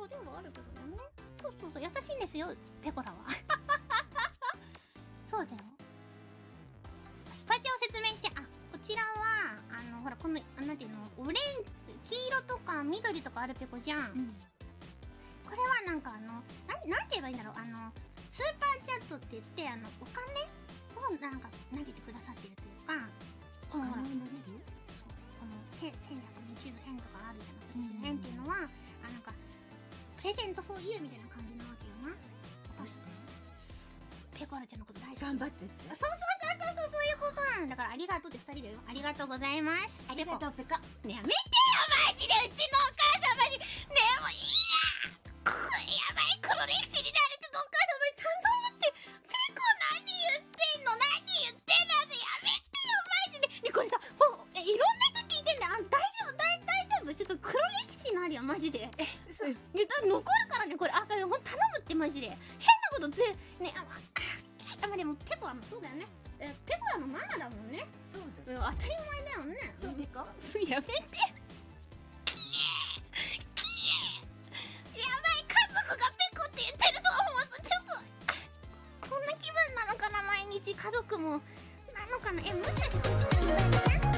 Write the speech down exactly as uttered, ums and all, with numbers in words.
子ではあるけどね。そうそうそう、優しいんですよペコラは。そうだよ。スパチャを説明して、あ、こちらはあのほらこのなんていうの、オレン黄色とか緑とかあるペコじゃん、うん、これはなんかあのなんなんて言えばいいんだろう、あのスーパーチャットって言ってあのお金をなんか投げてくださってるというか、このほらそうこのせんひゃくにじゅうえんとかあるじゃないですか、えんっていうのはあなんかプレゼントフォーユーみたいな感じなわけよな。どうしてペコラちゃんのこと大好き、頑張ってって。そうそうそうそうそう、そういうことなんだから。ありがとうってふたりだよ。ありがとうございます。ありがとうペコ。ね、やめてよマジで、うちのお母さんマジねえもういいやくやばい、黒歴史になる。ちょっとお母さんマジ頼むって。ペコ何言ってんの、何言ってんの、やめてよマジで。ねこれさ、ほえいろんな人聞いてんだよ。あ大丈夫大大丈夫、ちょっと黒歴史になるよマジで。えそういや残るからねこれ。あほんと頼むってマジで。変なことぜねああまあでもペコはそうだよね。えペコはのママだもんね。そうだよ、当たり前だよね。そうペコやめて。やばい、家族がペコって言ってると思うとちょっとこんな気分なのかな、毎日家族もなのかな。えもしかして